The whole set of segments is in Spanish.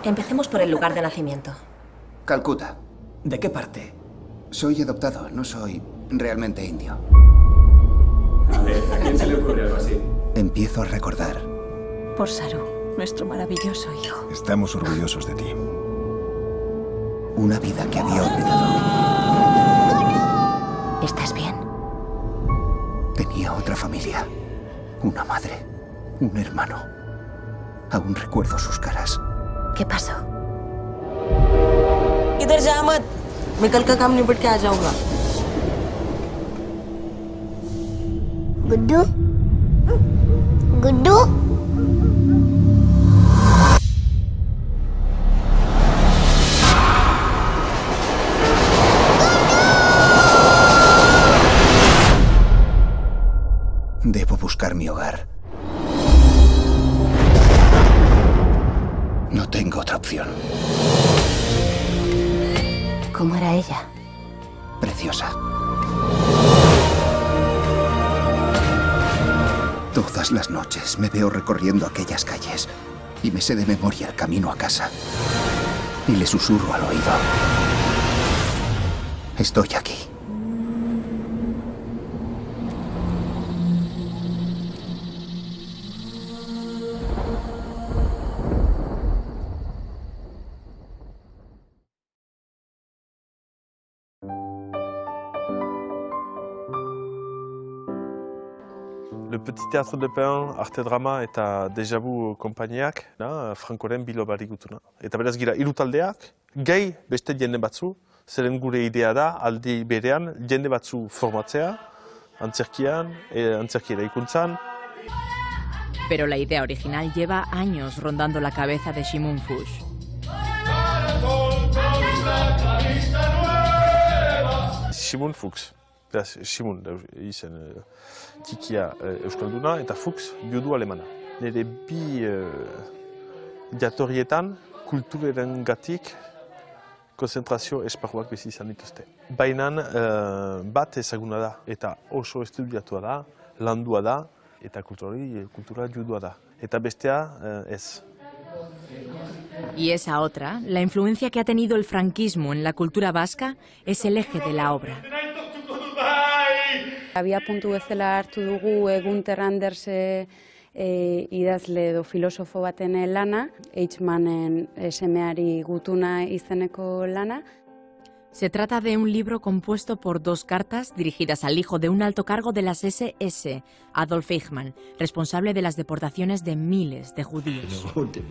Empecemos por el lugar de nacimiento. Calcuta. ¿De qué parte? Soy adoptado, no soy realmente indio. A ver, ¿a quién se le ocurre algo así? Empiezo a recordar. Por Saru, nuestro maravilloso hijo. Estamos orgullosos de ti. Una vida que había olvidado. ¿Estás bien? Tenía otra familia. Una madre. Un hermano. Aún recuerdo sus caras. ¿Qué pasó? इधर जा मत मैं कल का काम निपट के आ जाऊंगा गुड्डू Guddu Debo buscar mi hogar. No tengo otra opción. ¿Cómo era ella? Preciosa. Todas las noches me veo recorriendo aquellas calles y me sé de memoria el camino a casa. Y le susurro al oído. Estoy aquí. Le Petit Théâtre de Pain, Arte Drama eta Déjà Vu konpainiak, Frankoren bilobari gutuna. Eta beraz gira, hiru taldeak, gehi beste jende batzu, zeren gure idea da, aldi berean, jende batzu formatzea, antzerkian, antzerki eraikuntzan. Pero la idea original lleva años rondando la cabeza de Shimon Fuchs. Shimon Fuchs. Beraz, Shimon izen txikia euskalduna eta Fuchs judu alemana. Nire bi jatorrietan kulturengatik konzentrazio esparruak bizi izan dituzte. Baina bat ezaguna da eta oso estudiatua da, landua da eta kultura judua da. Eta bestea ez. Y esa otra, la influencia que ha tenido el franquismo en la cultura vasca, es el eje de la obra. Abia puntu bezala hartu dugu Gunther Anders idazle edo filosofo baten lana, Eichmannen semeari gutuna izeneko lana. Se trata de un libro compuesto por 2 cartas dirigidas al hijo de un alto cargo de las SS, Adolf Eichmann, responsable de las deportaciones de miles de judíos.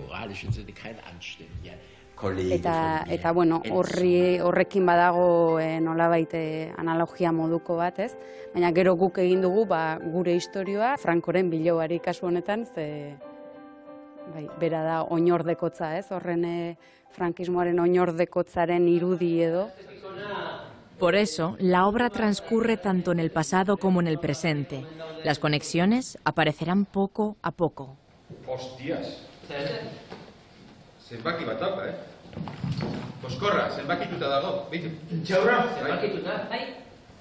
Eta bueno, horrekin badago nolabait analogia moduko bat, ez? Baina gero guk egin dugu gure istorioa Frankoren bilobari kasu honetan, ze bera da oinordekotza, ez? Horren frankismoaren oinordekotzaren irudi edo. Por eso, la obra transcurre tanto en el pasado como en el presente. Las conexiones aparecerán poco a poco. Hostias. Zenbaki bat dauka, Boskorra, zenbakituta dago. Txaurra, zenbakituta. Bai.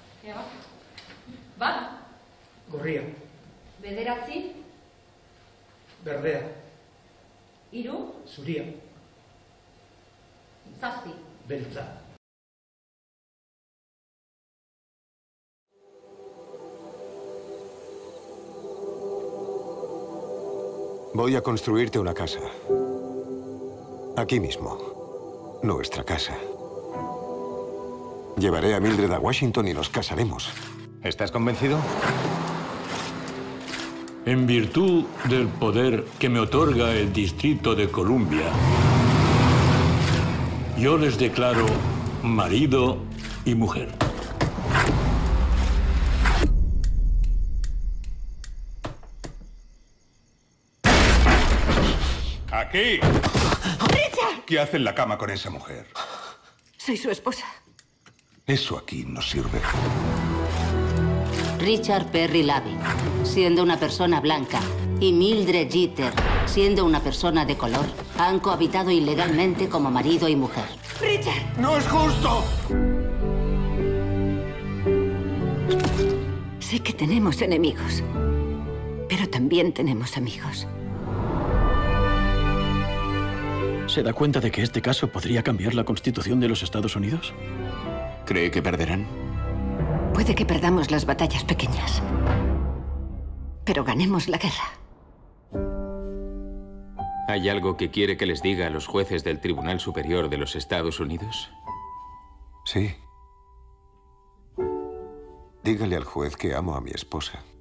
Bat? Gorria. Bederatzi? Berdea. Hiru? Zuria. Zazpi. Beltza. Voy a construirte una casa. Aquí mismo. Nuestra casa. Llevaré a Mildred a Washington y nos casaremos. ¿Estás convencido? En virtud del poder que me otorga el Distrito de Columbia, yo les declaro marido y mujer. ¡Aquí! ¡Richard! ¿Qué hace en la cama con esa mujer? Soy su esposa. Eso aquí no sirve. Richard Perry Lavin, siendo una persona blanca, y Mildred Jeter, siendo una persona de color, han cohabitado ilegalmente como marido y mujer. ¡Richard! ¡No es justo! Sé que tenemos enemigos, pero también tenemos amigos. ¿Se da cuenta de que este caso podría cambiar la Constitución de los Estados Unidos? ¿Cree que perderán? Puede que perdamos las batallas pequeñas, pero ganemos la guerra. ¿Hay algo que quiere que les diga a los jueces del Tribunal Superior de los Estados Unidos? Sí. Dígale al juez que amo a mi esposa.